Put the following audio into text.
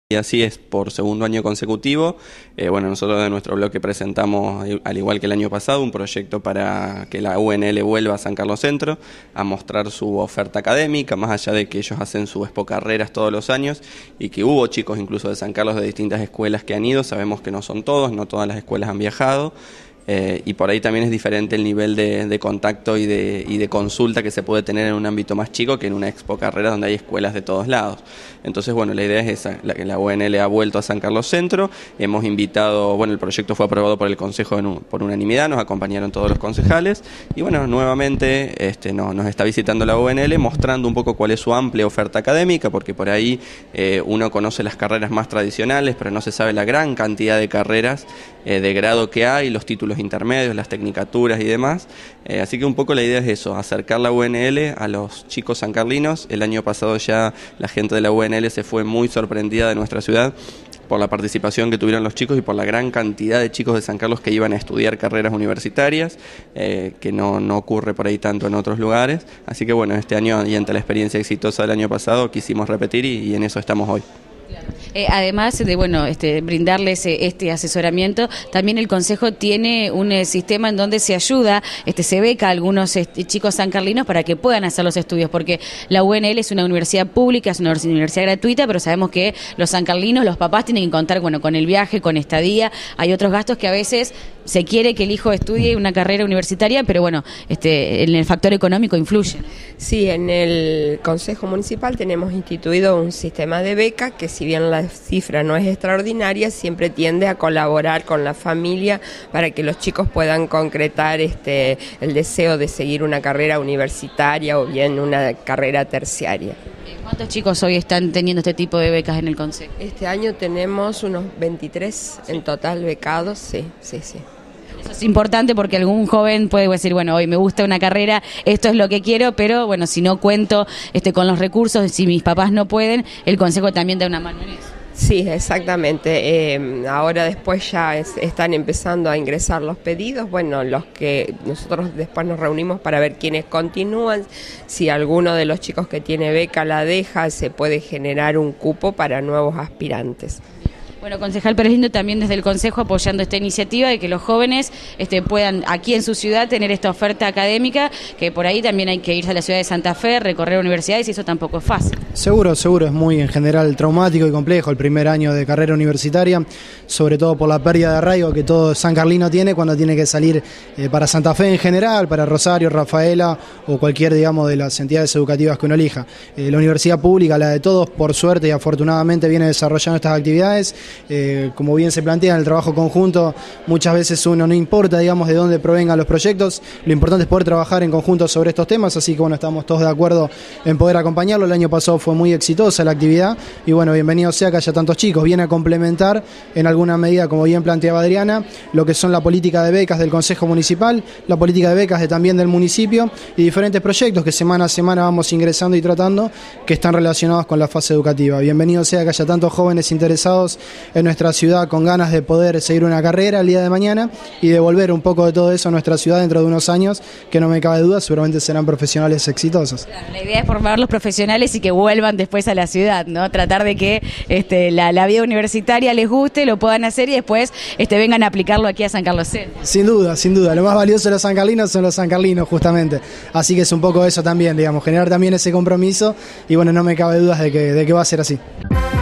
Y así es por segundo año consecutivo. Bueno, nosotros de nuestro bloque presentamos, al igual que el año pasado, un proyecto para que la UNL vuelva a San Carlos Centro a mostrar su oferta académica, más allá de que ellos hacen sus expo carreras todos los años y que hubo chicos incluso de San Carlos de distintas escuelas que han ido. Sabemos que no son todos, no todas las escuelas han viajado. Y por ahí también es diferente el nivel de contacto y de consulta que se puede tener en un ámbito más chico que en una expo carrera donde hay escuelas de todos lados. Entonces, bueno, la idea es esa, que la UNL ha vuelto a San Carlos Centro. Hemos invitado, bueno, el proyecto fue aprobado por el Consejo por unanimidad, nos acompañaron todos los concejales y bueno, nuevamente nos está visitando la UNL mostrando un poco cuál es su amplia oferta académica, porque por ahí uno conoce las carreras más tradicionales, pero no se sabe la gran cantidad de carreras de grado que hay, los títulos intermedios, las tecnicaturas y demás. Así que un poco la idea es eso, acercar la UNL a los chicos sancarlinos. El año pasado ya la gente de la UNL se fue muy sorprendida de nuestra ciudad por la participación que tuvieron los chicos y por la gran cantidad de chicos de San Carlos que iban a estudiar carreras universitarias, que no ocurre por ahí tanto en otros lugares. Así que bueno, este año y ante la experiencia exitosa del año pasado quisimos repetir y en eso estamos hoy. Además de brindarles este asesoramiento, también el Consejo tiene un sistema en donde se ayuda, se beca a algunos chicos sancarlinos para que puedan hacer los estudios, porque la UNL es una universidad pública, es una universidad gratuita, pero sabemos que los sancarlinos, los papás tienen que contar con el viaje, con estadía, hay otros gastos que a veces se quiere que el hijo estudie una carrera universitaria, pero bueno, en el factor económico influye. Sí, en el Consejo Municipal tenemos instituido un sistema de beca que, si bien la cifra no es extraordinaria, siempre tiende a colaborar con la familia para que los chicos puedan concretar el deseo de seguir una carrera universitaria o bien una carrera terciaria. ¿Cuántos chicos hoy están teniendo este tipo de becas en el Consejo? Este año tenemos unos 23 en total becados, sí. Eso es importante porque algún joven puede decir, bueno, hoy me gusta una carrera, esto es lo que quiero, pero bueno, si no cuento con los recursos, si mis papás no pueden, el Consejo también da una mano en eso. Sí, exactamente. Ahora después ya están empezando a ingresar los pedidos, bueno, los que nosotros después nos reunimos para ver quiénes continúan. Si alguno de los chicos que tiene beca la deja, se puede generar un cupo para nuevos aspirantes. Bueno, concejal Pérez Lindo, también desde el Consejo apoyando esta iniciativa de que los jóvenes puedan aquí en su ciudad tener esta oferta académica, que por ahí también hay que irse a la ciudad de Santa Fe, recorrer universidades y eso tampoco es fácil. Seguro, es muy en general traumático y complejo el primer año de carrera universitaria, sobre todo por la pérdida de arraigo que todo San Carlino tiene cuando tiene que salir para Santa Fe en general, para Rosario, Rafaela o cualquier, de las entidades educativas que uno elija. La universidad pública, la de todos, por suerte y afortunadamente viene desarrollando estas actividades. Como bien se plantea en el trabajo conjunto, muchas veces uno no importa, de dónde provengan los proyectos, lo importante es poder trabajar en conjunto sobre estos temas, así que bueno, estamos todos de acuerdo en poder acompañarlo. El año pasado fue muy exitosa la actividad y bueno, bienvenido sea que haya tantos chicos. Viene a complementar en alguna medida, como bien planteaba Adriana, lo que son la política de becas del Consejo Municipal, la política de becas también del municipio y diferentes proyectos que semana a semana vamos ingresando y tratando, que están relacionados con la fase educativa. Bienvenido sea que haya tantos jóvenes interesados en nuestra ciudad con ganas de poder seguir una carrera el día de mañana y devolver un poco de todo eso a nuestra ciudad dentro de unos años, que no me cabe duda, seguramente serán profesionales exitosos. Claro, la idea es formar los profesionales y que vuelvan después a la ciudad, ¿no? Tratar de que la vida universitaria les guste, lo puedan hacer y después vengan a aplicarlo aquí a San Carlos Centro. Sin duda, lo más valioso de los sancarlinos son los sancarlinos justamente, así que es un poco eso también, generar también ese compromiso y bueno, no me cabe dudas de que va a ser así.